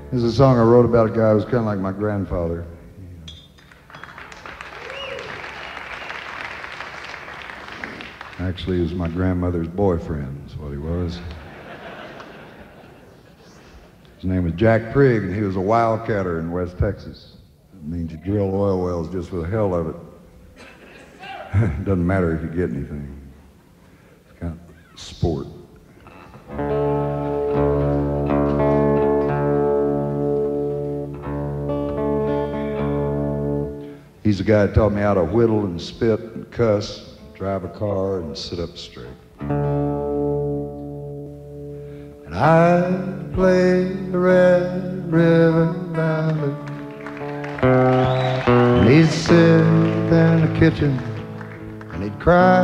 This is a song I wrote about a guy who was kind of like my grandfather. Actually, he was my grandmother's boyfriend, is what he was. His name was Jack Prigg, and he was a wildcatter in West Texas. It means you drill oil wells just for the hell of it. It doesn't matter if you get anything. It's kind of sport. He's the guy that taught me how to whittle and spit and cuss, drive a car and sit up straight. And I play the Red River Valley, and he'd sit in the kitchen and he'd cry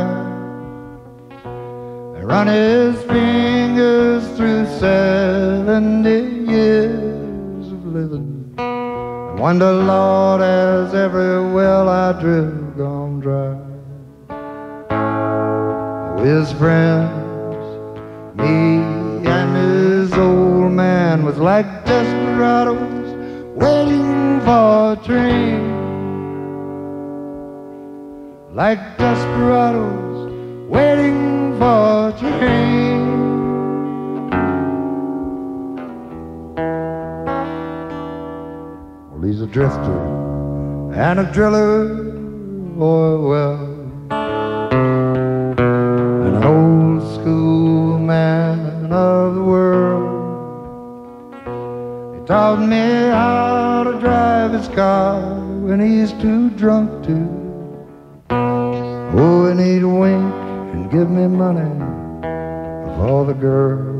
and run his fingers through 70 years of living. I wonder, Lord, has every well I drill gone dry? His friends, me and his old man, was like desperados waiting for a train. Like desperados waiting for a train. Well, he's a drifter and a driller, oil well, an old school man of the world. He taught me how to drive his car when he's too drunk to. Oh, and he'd wink and give me money for the girls.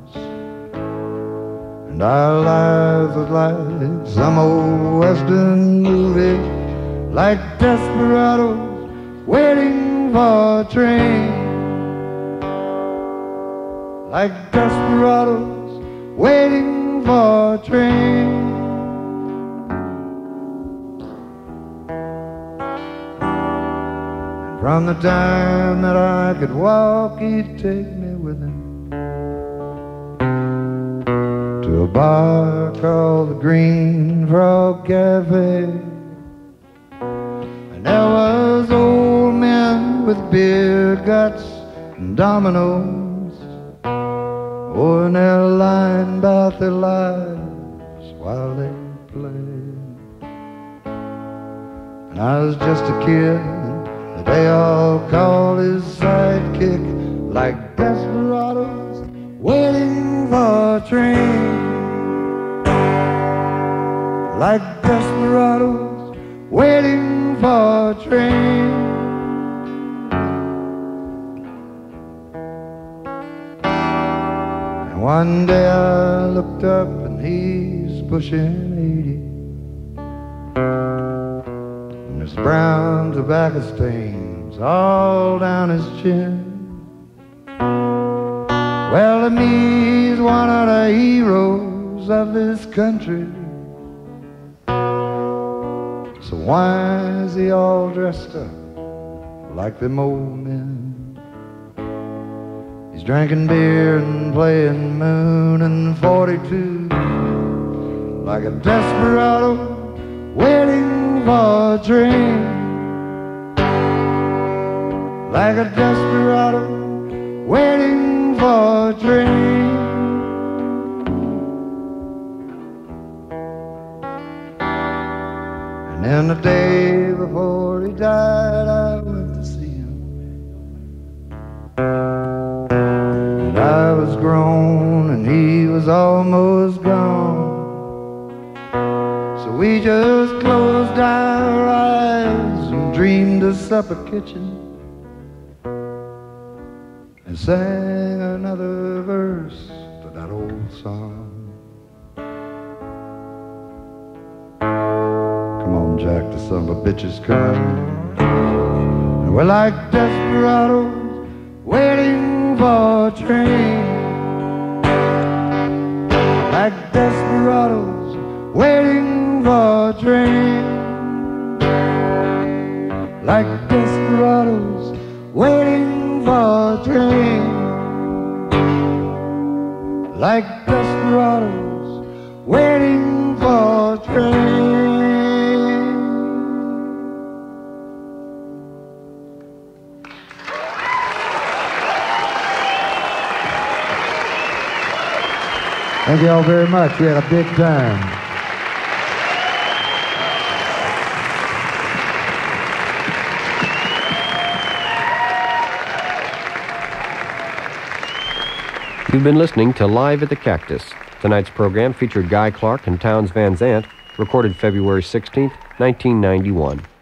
And our lives was like some old western movie, like desperados waiting for a train. Like desperados waiting for a train. And from the time that I could walk, he'd take me with him to a bar called the Green Frog Cafe. And there was old men with beer guts and dominoes. Oh, and they're lying about their lives while they play. And I was just a kid that they all called his sidekick, like desperados waiting for a train. Like desperados waiting for a train. One day I looked up and he's pushing 80, and there's brown tobacco stains all down his chin. Well, to me he's one of the heroes of this country. So why is he all dressed up like them old men? He's drinking beer and playing Moon and 42, like a desperado waiting for a train. Like a desperado waiting for a train. And then the day before he died, I went to see him. I was grown and he was almost gone. So we just closed our eyes and dreamed us up a kitchen and sang another verse to that old song. Come on, Jack, the son of a bitch is coming. And we're like desperados waiting for a train. Like desperados waiting for a train. Like desperados waiting for a train. Like desperados waiting for a train. Thank you all very much. We had a big time. You've been listening to Live at the Cactus. Tonight's program featured Guy Clark and Townes Van Zandt, recorded February 16, 1991.